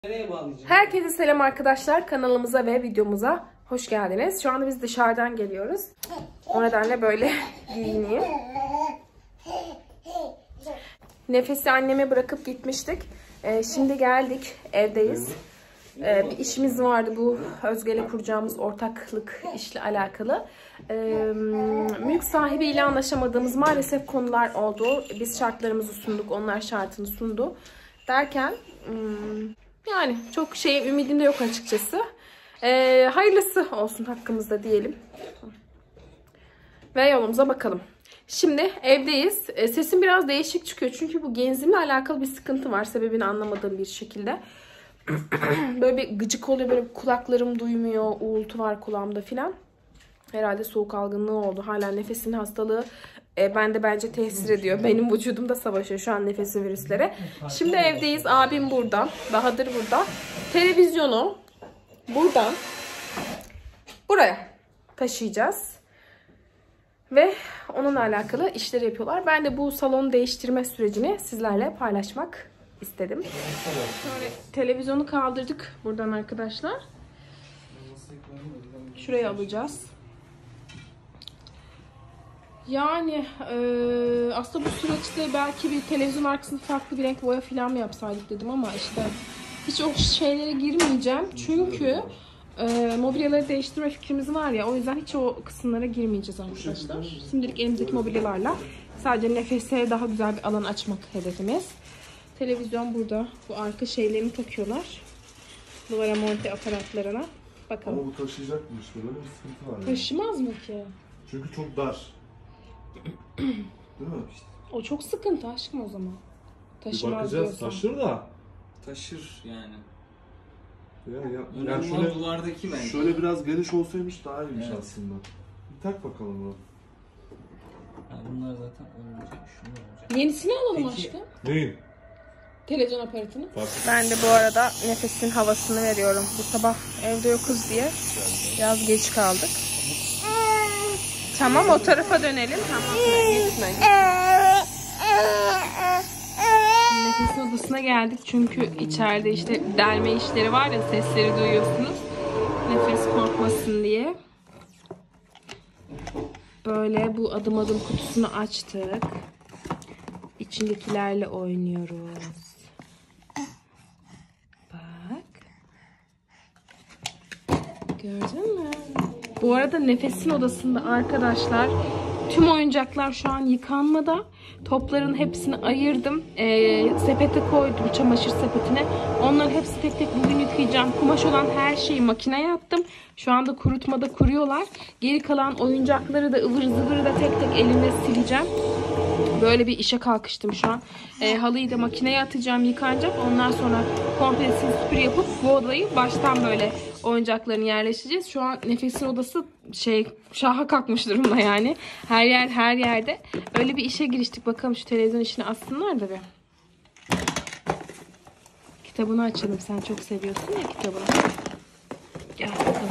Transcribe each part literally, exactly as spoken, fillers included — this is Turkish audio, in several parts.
Herkese selam arkadaşlar. Kanalımıza ve videomuza hoş geldiniz. Şu anda biz dışarıdan geliyoruz. O nedenle böyle giyineyim. Nefes'i anneme bırakıp gitmiştik. Ee, şimdi geldik. Evdeyiz. Ee, bir işimiz vardı. Bu Özge'yle kuracağımız ortaklık işle alakalı. Ee, mülk sahibiyle anlaşamadığımız maalesef konular oldu. Biz şartlarımızı sunduk. Onlar şartını sundu. Derken... Hmm, Yani çok şey ümidim de yok açıkçası. Ee, hayırlısı olsun hakkımızda diyelim. Ve yolumuza bakalım. Şimdi evdeyiz. Ee, sesim biraz değişik çıkıyor. Çünkü bu genzimle alakalı bir sıkıntı var. Sebebini anlamadığım bir şekilde. Böyle bir gıcık oluyor. Böyle kulaklarım duymuyor. Uğultu var kulağımda filan. Herhalde soğuk algınlığı oldu. Hala nefesin hastalığı e, bende bence tesir ediyor. Benim vücudumda savaşıyor şu an nefesi virüslere. Şimdi evdeyiz. Abim burada. Bahadır burada. Televizyonu buradan buraya taşıyacağız. Ve onunla alakalı işleri yapıyorlar. Ben de bu salon değiştirme sürecini sizlerle paylaşmak istedim. Şöyle televizyonu kaldırdık buradan arkadaşlar. Şuraya alacağız. Yani e, aslında bu süreçte belki bir televizyon arkasında farklı bir renk boya falan mı yapsaydık dedim ama işte hiç o şeylere girmeyeceğim. Çünkü e, mobilyaları değiştirme fikrimiz var ya, o yüzden hiç o kısımlara girmeyeceğiz arkadaşlar. Şimdilik elimizdeki mobilyalarla sadece nefese daha güzel bir alan açmak hedefimiz. Televizyon burada. Bu arka şeylerini takıyorlar. Duvara monte aparatlarına. Bakalım. Ama bu taşıyacakmış. Böyle bir sıkıntı var. Yani. Taşımaz mı ki? Çünkü çok dar. Değil mi? O çok sıkıntı aşkım o zaman. Taşımaz bir bakacağız. diyorsan. Taşır da. Taşır yani. Ya, ya, Öyle yani şöyle, dulardaki bence. şöyle biraz geniş olsaymış daha iyiymiş Evet. aslında. Bir tak bakalım bunu. Yani bunlar zaten olmayacak. Şunlar olacak. Yenisini alalım Peki. aşkım. Neyin? Televizyon aparatını. Fark Ben de bu arada nefesin havasını veriyorum. Bu sabah evde yokuz diye biraz geç kaldık. Tamam, o tarafa dönelim. Tamam, gitme, gitme. Nefesin odasına geldik çünkü içeride işte delme işleri var ya, sesleri duyuyorsunuz. Nefes korkmasın diye. Böyle bu adım adım kutusunu açtık. İçindekilerle oynuyoruz. Bak. Gördün mü? Bu arada nefesin odasında arkadaşlar tüm oyuncaklar şu an yıkanmada. Topların hepsini ayırdım. Ee, sepete koydum, çamaşır sepetine. Onların hepsi tek tek bugün yıkayacağım. Kumaş olan her şeyi makineye attım. Şu anda kurutmada kuruyorlar. Geri kalan oyuncakları da ıvır zıvırı da tek tek elimle sileceğim. Böyle bir işe kalkıştım şu an. E, halıyı da makineye atacağım, yıkanacak. Ondan sonra komple sil süpürü yapıp bu odayı baştan böyle oyuncaklarını yerleştireceğiz. Şu an nefesin odası şey şaha kalkmış durumda yani. Her yer her yerde. Öyle bir işe giriştik. Bakalım şu televizyon işini açsınlar da bir. Kitabını açalım. Sen çok seviyorsun ya kitabını. Gel bakalım.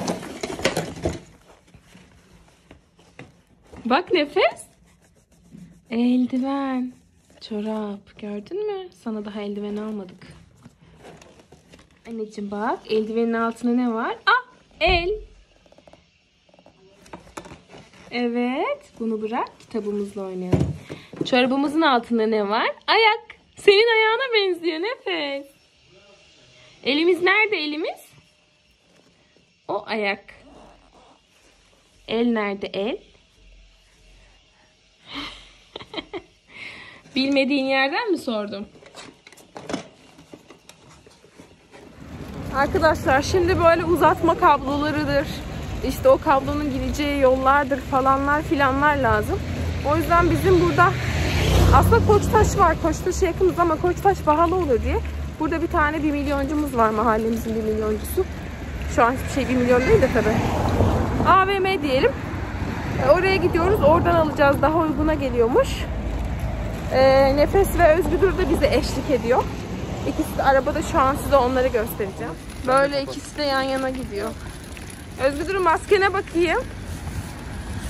Bak Nefes. Eldiven, çorap. Gördün mü? Sana daha eldiven almadık. Anneciğim bak. Eldivenin altında ne var? Ah! El. Evet. Bunu bırak. Kitabımızla oynayalım. Çorabımızın altında ne var? Ayak. Senin ayağına benziyor Nefes. Elimiz nerede elimiz? O ayak. El nerede el? Bilmediğin yerden mi sordum? Arkadaşlar şimdi böyle uzatma kablolarıdır. İşte o kablonun gideceği yollardır falanlar filanlar lazım. O yüzden bizim burada aslında Koçtaş var. Koçtaş'a yakınız ama Koçtaş pahalı olur diye. Burada bir tane bir milyoncumuz var, mahallemizin bir milyoncusu. Şu an hiçbir şey bir milyon değil de tabii. A V M diyelim. Oraya gidiyoruz. Oradan alacağız. Daha uyguna geliyormuş. Ee, Nefes ve Özgür de bize eşlik ediyor. İkisi de arabada, şu an size onları göstereceğim. Böyle ikisi de yan yana gidiyor. Özgür'ün maskene bakayım.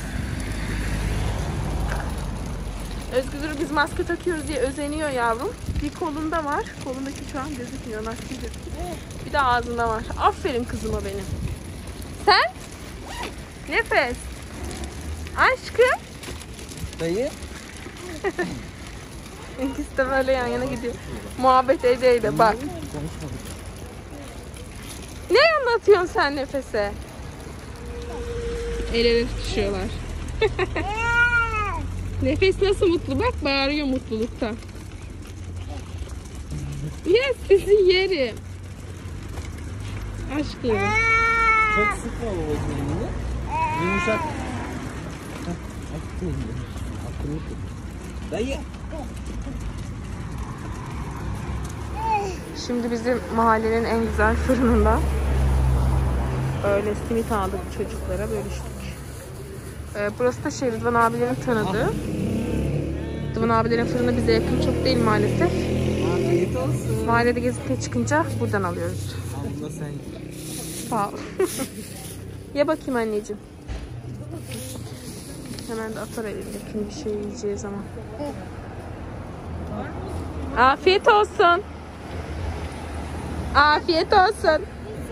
Özgür biz maske takıyoruz diye özeniyor yavrum. Bir kolunda var. Kolundaki şu an gözükmüyor. Nakli gözüküyor. Bir de ağzında var. Aferin kızıma benim. Sen? Nefes. Aşkım. Dayı. İkisi de böyle yan yana gidiyor. Muhabbet ede ede bak. Ne anlatıyorsun sen Nefes'e? El ele tutuşuyorlar. Nefes nasıl mutlu? Bak bağırıyor mutluluktan. Ya sizi yerim. Aşkım. Çok sıkma babacığım elini. Yumuşak. Akıllı kız. Dayı. Şimdi bizim mahallenin en güzel fırınında böyle simit aldık çocuklara, bölüştük. Ee, burası da şey Rıdvan abilerin tanıdığı. Rıdvan abilerin fırını bize yakın çok değil maalesef. Afiyet olsun. Mahallede gezip çıkınca buradan alıyoruz. Abla sen. Sağ ol. Ye bakayım anneciğim. Hemen de atar elindekini bir şey yiyeceği zaman. Afiyet olsun. Afiyet olsun.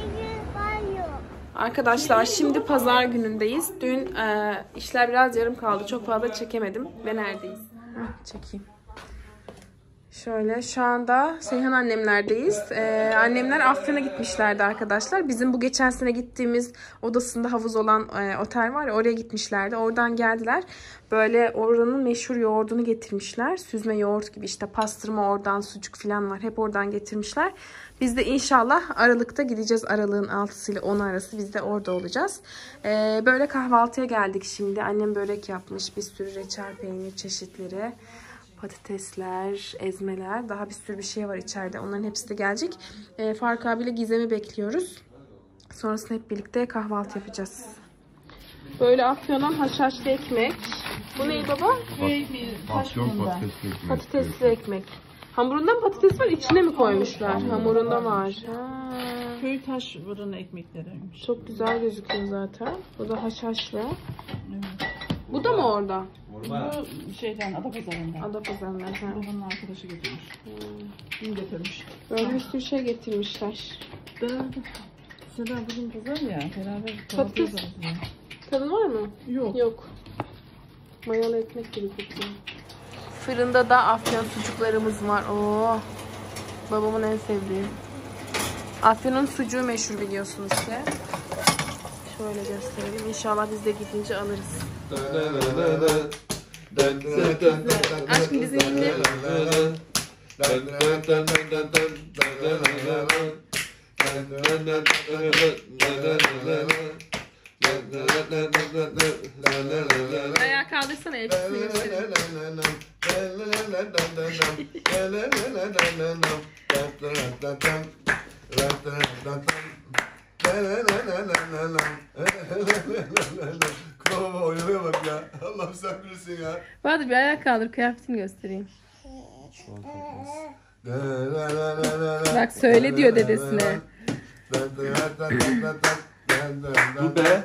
Arkadaşlar şimdi pazar günündeyiz. Dün e, işler biraz yarım kaldı. Çok fazla çekemedim. Ve neredeyiz? Heh, çekeyim. Şöyle şu anda Seyhan annemlerdeyiz. Ee, annemler Afyon'a gitmişlerdi arkadaşlar. Bizim bu geçen sene gittiğimiz odasında havuz olan e, otel var ya, oraya gitmişlerdi. Oradan geldiler. Böyle oranın meşhur yoğurdunu getirmişler. Süzme yoğurt gibi işte, pastırma oradan, sucuk falan var. Hep oradan getirmişler. Biz de inşallah Aralık'ta gideceğiz. Aralığın altısı ile on arası biz de orada olacağız. Ee, böyle kahvaltıya geldik şimdi. Annem börek yapmış. Bir sürü reçel peynir çeşitleri. Patatesler, ezmeler, daha bir sürü bir şey var içeride. Onların hepsi de gelecek. E, Faruk abiyle Gizem'i bekliyoruz. Sonrasında hep birlikte kahvaltı yapacağız. Böyle Afyon'dan haşhaşlı ekmek. Bu ne baba? Afyon patatesli ekmek. Patatesli ekmek. Hamurunda mı patates var? İçine mi koymuşlar? Hamurunda var. Ha. Köy taş fırını ekmekleriymiş. Çok güzel gözüküyor zaten. Bu da haşhaşlı. Evet. Bu da mı orada? Bu şeyden Adapazarı'ndan. Adapazarı'ndan. Ha. Babamın arkadaşı getirmiş. Kim getirmiş? Böyle bir sürü şey getirmişler. Beraber. Seda bugün pazar ya. Beraber Patates. Tadın var mı? Yok. Yok. Mayalı ekmek gibi kokuyor. Fırında da Afyon sucuklarımız var. Oo. Babamın en sevdiği. Afyon'un sucuğu meşhur biliyorsunuz ki. Şöyle gösterelim. İnşallah biz de gidince alırız. Aşkım bizi dinle. Ayağa kaldırsana, elbisini göstereyim. Kafama oynamaya bak ya. Allah'ım sen bilirsin ya. Bahadır bir ayağa kaldır, kıyafetini göstereyim. Bak söyle diyor dedesine. Bu be.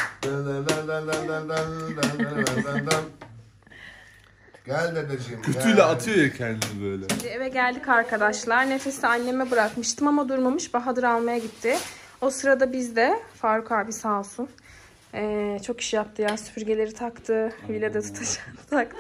Gel dedeciğim. Kötüyle atıyor ya kendini böyle. Şimdi eve geldik arkadaşlar. Nefes'i anneme bırakmıştım ama durmamış. Bahadır almaya gitti. O sırada biz de, Faruk abi sağ olsun, ee, çok iş yaptı ya. Süpürgeleri taktı. Vilada tutacağını taktı.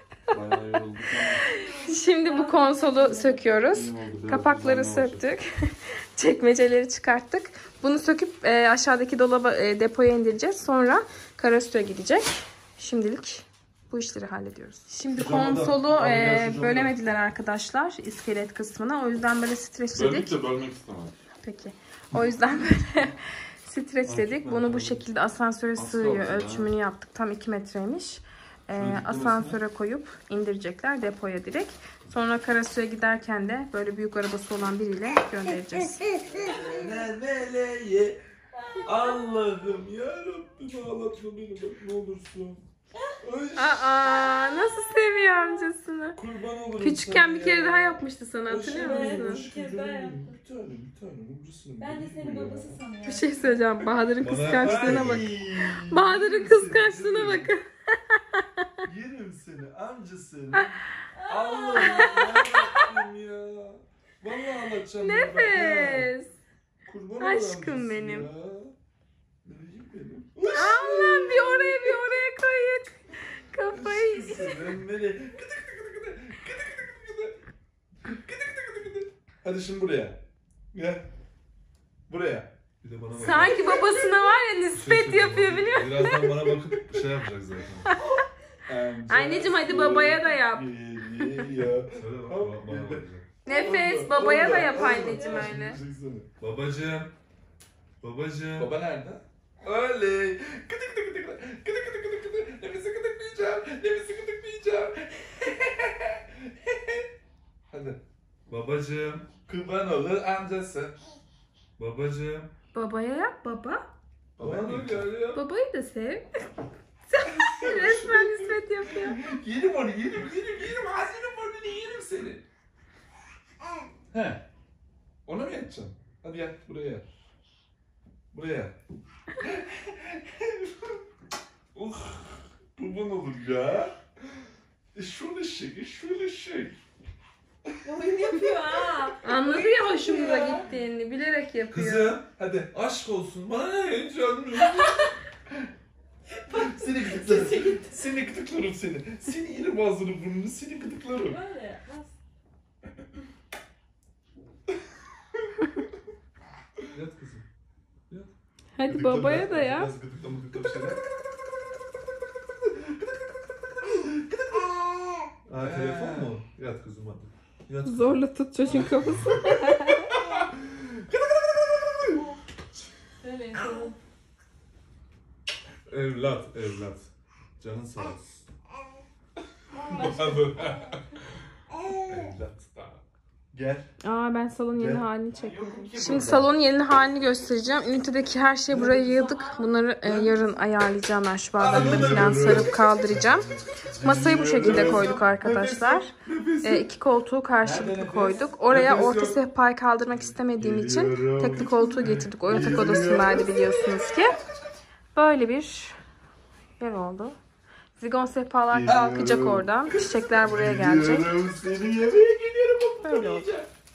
Şimdi bu konsolu söküyoruz. Kapakları söktük. Çekmeceleri çıkarttık. Bunu söküp e, aşağıdaki dolaba, e, depoya indireceğiz. Sonra Karasu'ya gidecek. Şimdilik bu işleri hallediyoruz. Şimdi konsolu e, bölemediler arkadaşlar iskelet kısmına. O yüzden böyle streçledik. Bölmek de bölmek istemem. Peki. O yüzden böyle streçledik. Bunu bu şekilde asansöre sığıyor. Ölçümünü yaptık. Tam iki metreymiş. Ee, asansöre koyup indirecekler depoya direkt. Sonra Karasu'ya giderken de böyle büyük arabası olan biriyle göndereceğiz. Meleği Allah'ım yarabbim ağlatma beni bak ne olursun. Aa, nasıl seviyor amcasını. Kurban olurum. Küçükken bir kere daha yapmıştı sana, hatırlıyor musun? Bir kere daha yaptım. Bir tane bir tane umursun. Ben de senin babası sanıyorum. Bir şey söyleyeceğim. Bahadır'ın kıskançlığına bak. Bahadır'ın kıskançlığına bakın. Yerim seni amca seni. Allah'ım yarabbim ya. Vallahi ağlatacağım. Nefes. Kurban Aşkım benim. Ya. Benim benim. Allah'ım bir oraya bir oraya koyun. Kafayı. Sen nereye? Gıdı gıdı gıdı gıdı. Gıdı gıdı gıdı gıdı. Gıdı gıdı gıdı gıdı. Hadi şimdi buraya. Gel. Buraya. Bir de bana bak. Sanki babasına var ya nispet yapıyor biliyor musun? Birazdan bana bakıp şey yapacak zaten. Anneciğim hadi babaya da yap. Geliyor. Söyle bak, bana- bana bakacak. Nefes babaya da yap anneciğim öyle. Babacığım. Babacığım. Baba nerede? Oley. Gıdı gıdı gıdı gıdı. Gıdı gıdı gıdı gıdı. Nefesi gıdıklayacağım. Nefesi gıdıklayacağım. Hadi. Babacığım. Kurban olur amcası. Babacığım. Babaya yap baba. Baba ne ya? Babayı da sev. Resmen nispet yapıyor. Yerim onu, yerim, yerim, yerim. Ağzını burnunu yerim seni. He. Ona mı yatacaksın? Hadi yat, buraya yat. Buraya yat. Uh, kurban olur ya. E şöyle şey, e şöyle şey. Oyun yapıyor ha. Anladı ya hoşumuza gittiğini. Bilerek yapıyor. Kızım, hadi aşk olsun. Bana ne canım? Seni gıdıklarım. Seni gıdıklarım seni. Seni yerim ağzını burnunu, seni gıdıklarım. Böyle yapmaz. Yat kızım. Yat. Hadi babaya da yap. Biraz gıdıklama gıdıklama şeyler. Aa telefon mu? Yat kızım hadi. Yat. Zorla tut çocuğun kafasını. Böyle yapalım. Evlat, evlat. Canın sağ olsun. Evlat. Gel. Aa ben salonun yeni Gel. halini çekmedim. Şimdi salonun yeni halini göstereceğim. Ünitedeki her şeyi buraya yığdık. Bunları e, yarın ayarlayacağım ben şu bardakları falan sarıp kaldıracağım. Masayı bu şekilde koyduk arkadaşlar. E, iki koltuğu karşılıklı koyduk. Oraya orta sehpayı kaldırmak istemediğim için tekli koltuğu getirdik. O yatak odasındaydı biliyorsunuz ki. Böyle bir yer oldu. Zigon sehpalar kalkacak oradan. Çiçekler buraya gelecek. Seni yemeğe geliyorum. Böyle oldu.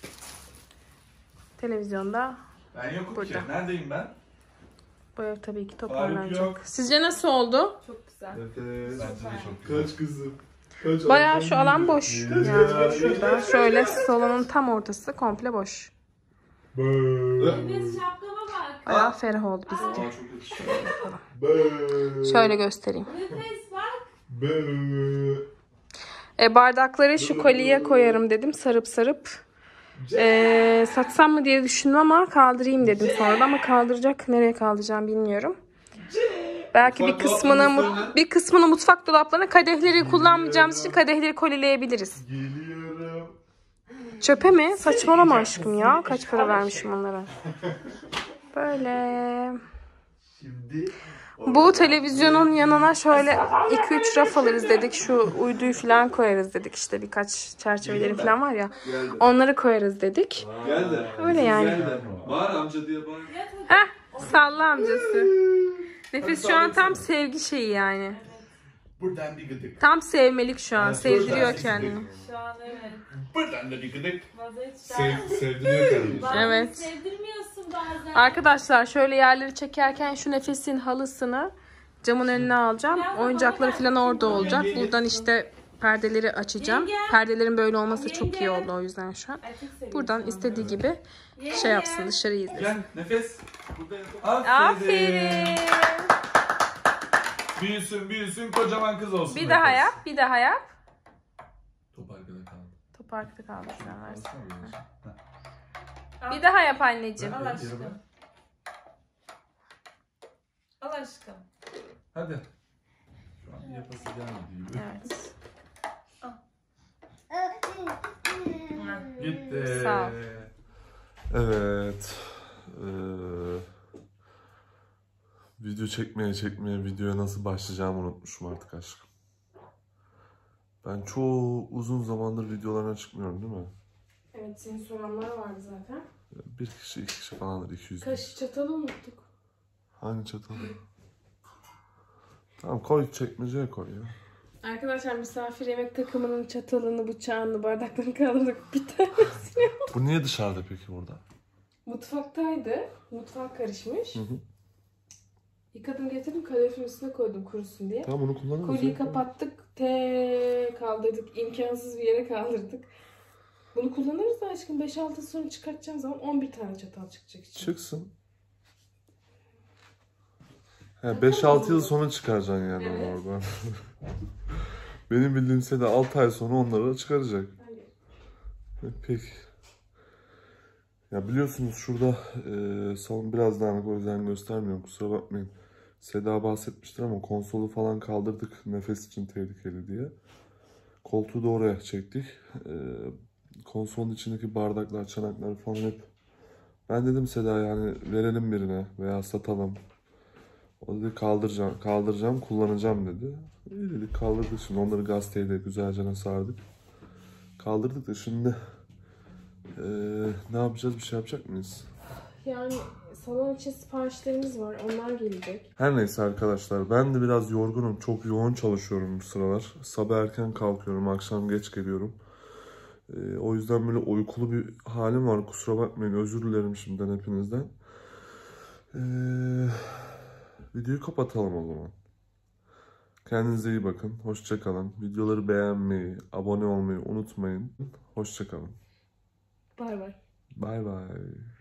Televizyonda Ben yokum Burada. ki. Neredeyim ben? bu ev tabii ki yok. toparlanacak. Sizce nasıl oldu? Çok güzel. Evet. Bence de çok güzel. Kaç kızım? Kaç Bayağı şu alan boş. Yani şurada. Şöyle salonun tam ortası komple boş. Nefes şapkama bak. Bayağı ferah oldu Aa, bizce. çok yakışıyor. Şöyle göstereyim. Nefes bak. E, bardakları şu kolyeye koyarım dedim. Sarıp sarıp. E, satsam mı diye düşündüm ama kaldırayım dedim sonra da, ama kaldıracak. Nereye kaldıracağım bilmiyorum. Belki bir kısmını mu- bir kısmını mutfak dolaplarına, kadehleri kullanmayacağımız için kadehleri kolyeleyebiliriz. Geliyorum. Çöpe mi? Saçmalama aşkım ya. Kaç para vermişim onlara. Böyle. Şimdi Bu televizyonun yanına şöyle iki üç raf alırız dedik. Şu uyduyu falan koyarız dedik. İşte birkaç çerçeveleri falan var ya. geldi. Onları koyarız dedik. Geldi. Öyle yani. Geldi. Bağır amca diye bağır. Heh, salla amcası. Nefis şu an tam sevgi şeyi yani. Buradan bir gıdık. Tam sevmelik şu an. Evet, Sevdiriyor buradan bir kendini. gıdık. Şu an evet. Buradan da bir gıdık. Vazgeçten. Sev, sevdiriyor kendini. Bazen Evet. sevdirmiyorsun bazen. Arkadaşlar şöyle yerleri çekerken şu Nefes'in halısını camın önüne alacağım. Oyuncakları falan orada olacak. Buradan işte perdeleri açacağım. Perdelerin böyle olması çok iyi oldu o yüzden şu an. Erkek seviyorsun Buradan ama. istediği gibi şey yapsın, dışarıyı izlesin. Gel nefes. Burada yapalım. Aferin. Büyüsün büyüsün kocaman kız olsun. Bir daha yap, bir daha yap. Top arkada kaldı. Top arkada kaldı şu an. versin. Al. Bir daha yap anneciğim. Al aşkım. Al aşkım. Hadi. Şu an yapası gelmedi gibi. Evet. Gitti. Sağ ol. Evet. Ee, video çekmeye çekmeye videoya nasıl başlayacağımı unutmuşum artık aşkım. Ben çoğu uzun zamandır videolarına çıkmıyorum değil mi? Evet, senin soranlar vardı zaten. Bir kişi, iki kişi falandır, iki yüz. Kaşık çatalı unuttuk. Hangi çatal? Tamam koy, çekmeceye koy ya. Arkadaşlar misafir yemek takımının çatalını, bıçağını, bardaklarını kaldırdık. Bir tanesini. Bu niye dışarıda peki burada? Mutfaktaydı. Mutfak karışmış. Hı hı. Yıkadım getirdim kaloriferin üstüne koydum kurusun diye. Tamam onu kullanırız. Kolyeyi ya. kapattık. Te kaldırdık. İmkansız bir yere kaldırdık. Bunu kullanırız da aşkım. beş altı sonra çıkartacağım zaman on bir tane çatal çıkacak için. Çıksın. He, beş altı yıl sonra çıkaracaksın yani Evet. onu oradan. Benim bildiğim sene altı ay sonra onları çıkaracak. Hayır. Peki. Ya biliyorsunuz şurada e, salon biraz dağınık, o yüzden göstermiyorum, kusura bakmayın. Seda bahsetmiştir ama konsolu falan kaldırdık nefes için tehlikeli diye. Koltuğu da oraya çektik. E, konsolun içindeki bardaklar, çanaklar falan hep. Ben dedim Seda yani verelim birine veya satalım. O dedi kaldıracağım, kaldıracağım, kullanacağım dedi. İyi dedik, kaldırdık şimdi, onları gazeteyle güzelce sardık. Kaldırdık da şimdi ee, ne yapacağız, bir şey yapacak mıyız? Yani salon için siparişlerimiz var. Onlar gelecek. Her neyse arkadaşlar, ben de biraz yorgunum, çok yoğun çalışıyorum bu sıralar. Sabah erken kalkıyorum, akşam geç geliyorum. Ee, o yüzden böyle uykulu bir halim var, kusura bakmayın, özür dilerim şimdiden hepinizden. Ee, videoyu kapatalım o zaman. Kendinize iyi bakın, hoşça kalın. Videoları beğenmeyi, abone olmayı unutmayın. Hoşça kalın. Bay bay. Bay bay.